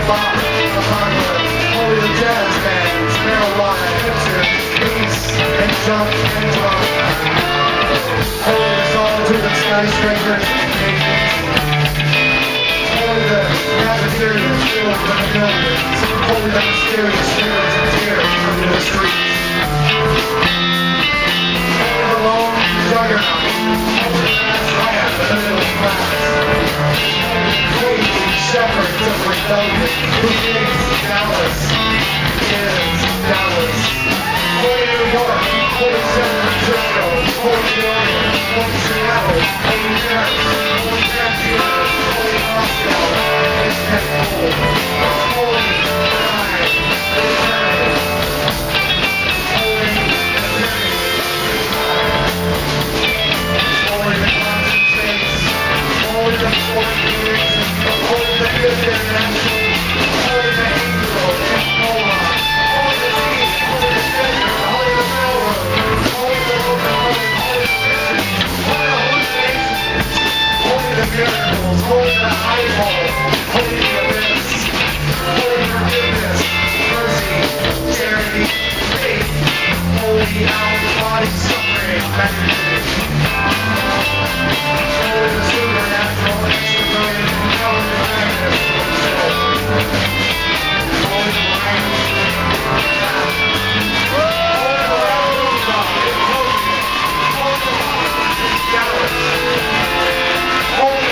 bop, a convert, holy the jazz bands, marijuana, hipster, peace, and jump and drunk. Holy the solitude of skyscrapers and cages. Holy the cafeteria filled with the millions. Holy the mysterious spirits and tears under the streets. Holy the long juggernaut. Holy the last lamp in the middle class. Holy shepherds of rebellion who thinks Dallas is Dallas. Holy New York, holy San Francisco, holy New Orleans, holy Seattle, holy Paris, holy Vancouver, holy Moscow, Istanbul, holy Pride, eternity, holy eternity, holy the constant states, holy the fourth creation, holy the fifth international, holy the angel in Noah, holy the sea, holy the desert, holy the railroad, holy the locomotive, holy the vision, holy the hallucinations, holy the miracles, holy the eyeball, holy the abyss, holy forgiveness, mercy, charity, faith, holy out-of-body suffering, magnificence, holy the supernatural, extravagant, intelligent magnetism of the soul, holy the light, holy the God, in Tokyo, holy the Lord, in Dallas, holy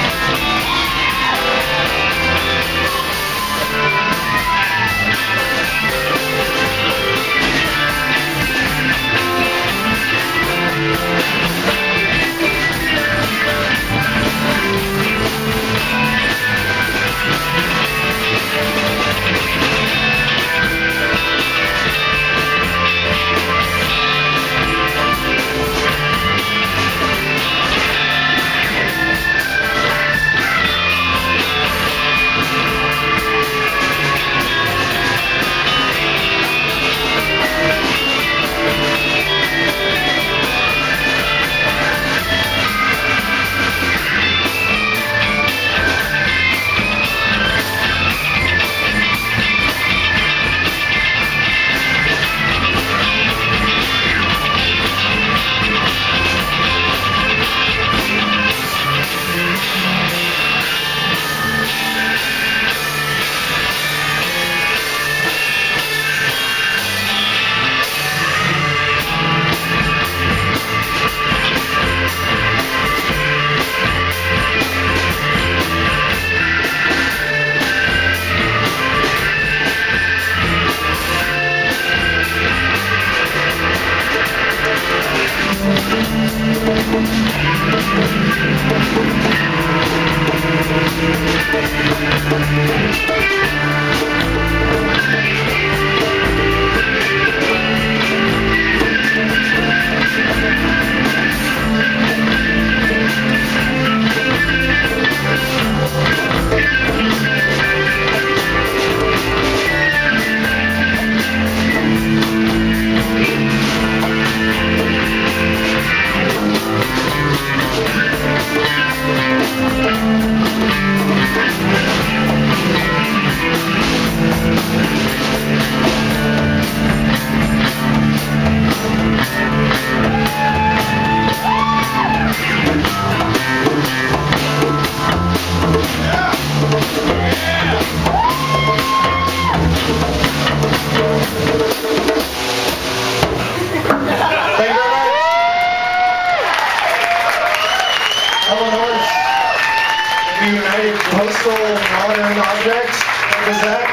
Postal Modern Objects. What was that?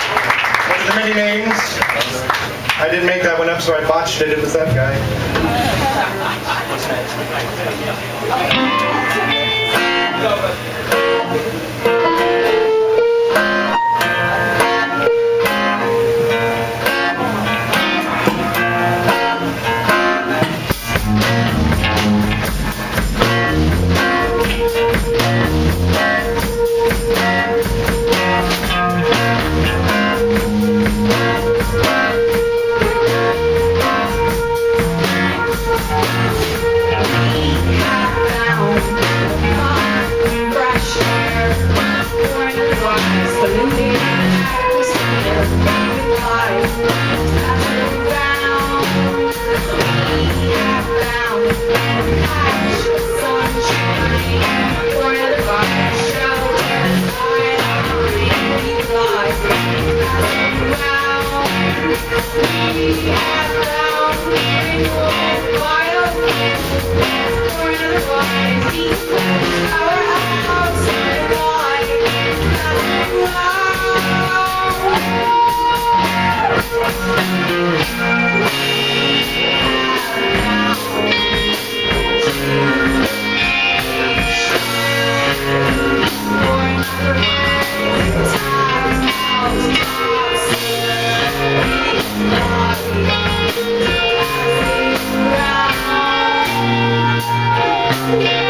What are the many names? I didn't make that one up, so I botched it. It was that guy. Fresh air. Thank you.